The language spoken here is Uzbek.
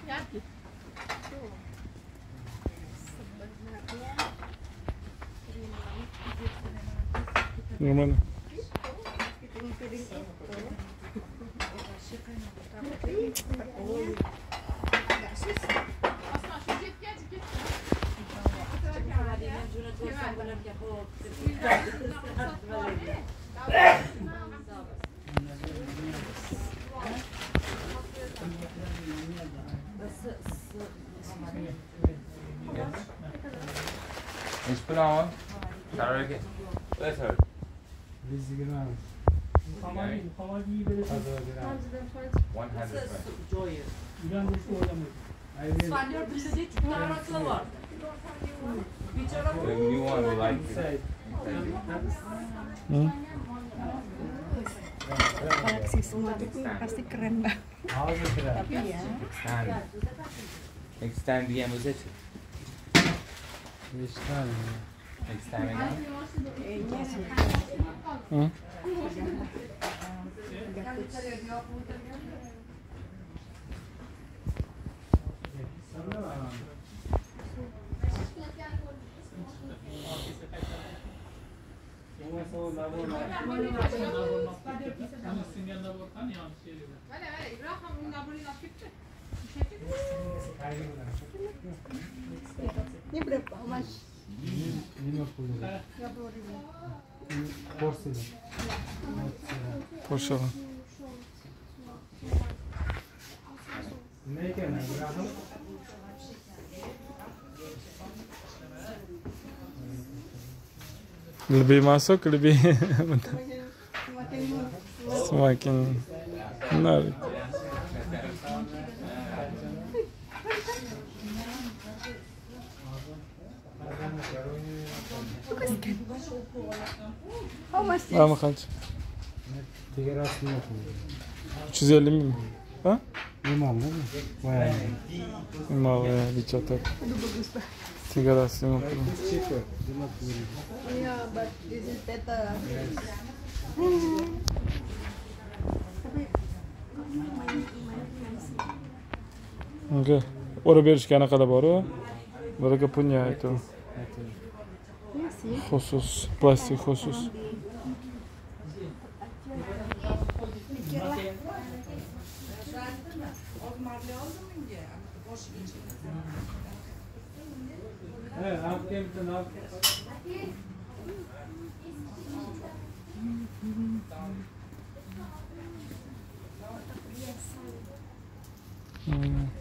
Gimana? Is put on. Sorry again. Let's her. This is gonna. 100. İspanyol bizde çok araçlı var. The new one like it. Koleksi semua itu pasti keren banget. Tapi ya. Extend the ammo. Extending. Ini berapa mas? 50 lira. 30.000. Porselen. Porsche. Ne kadar? Lebih masuk lebih semakin menarik. How much? Ama kaç? 350 mi? Ha? İmam değil mi? Bayağı. Mal ya dicatat. Aduh bagus banget. 350. Cheaper. 50 Iya, but this is better. Oke. Ora berishga qanaqa bor-u? Biriga punya itu. Iya sih. Khusus, plastik khusus. Pikirlah. Evet, Afganistan abi. Hmm.